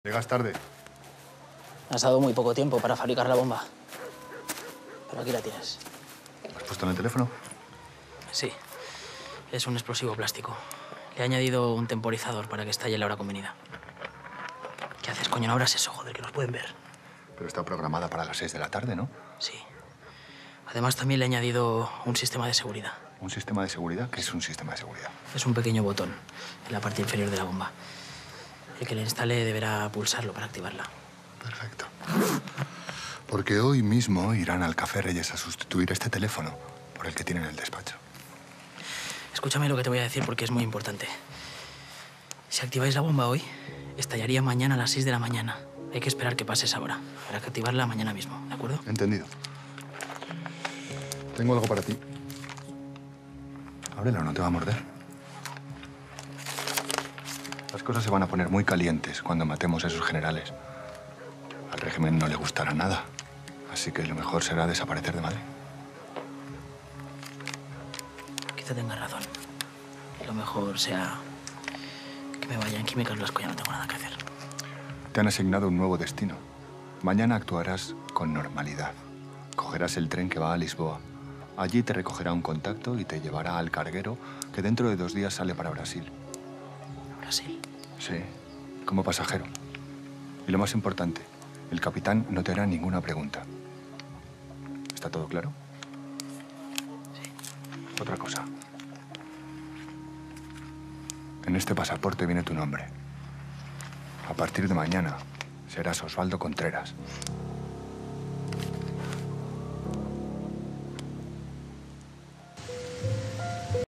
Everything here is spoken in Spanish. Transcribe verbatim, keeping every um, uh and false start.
Llegas tarde. Has dado muy poco tiempo para fabricar la bomba. Pero aquí la tienes. ¿Has puesto en el teléfono? Sí. Es un explosivo plástico. Le he añadido un temporizador para que estalle a la hora convenida. ¿Qué haces, coño? No abras eso, joder, que nos pueden ver. Pero está programada para las seis de la tarde, ¿no? Sí. Además, también le he añadido un sistema de seguridad. ¿Un sistema de seguridad? ¿Qué es un sistema de seguridad? Es un pequeño botón en la parte inferior de la bomba. El que le instale deberá pulsarlo para activarla. Perfecto. Porque hoy mismo irán al Café Reyes a sustituir este teléfono por el que tienen en el despacho. Escúchame lo que te voy a decir porque es muy importante. Si activáis la bomba hoy, estallaría mañana a las seis de la mañana. Hay que esperar que pase esa hora para que activarla mañana mismo, ¿de acuerdo? Entendido. Tengo algo para ti. Ábrelo, no te va a morder. Las cosas se van a poner muy calientes cuando matemos a esos generales. Al régimen no le gustará nada, así que lo mejor será desaparecer de Madrid. Quizá tengas razón. Lo mejor sea que me vaya en Químicas Blasco, ya no tengo nada que hacer. Te han asignado un nuevo destino. Mañana actuarás con normalidad. Cogerás el tren que va a Lisboa. Allí te recogerá un contacto y te llevará al carguero que dentro de dos días sale para Brasil. ¿Brasil? Sí, como pasajero. Y lo más importante, el capitán no te hará ninguna pregunta. ¿Está todo claro? Sí. Otra cosa. En este pasaporte viene tu nombre. A partir de mañana serás Osvaldo Contreras.